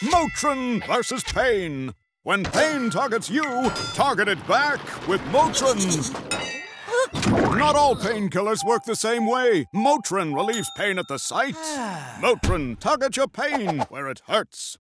Motrin versus pain. When pain targets you, target it back with Motrin. Not all painkillers work the same way. Motrin relieves pain at the site. Motrin targets your pain where it hurts.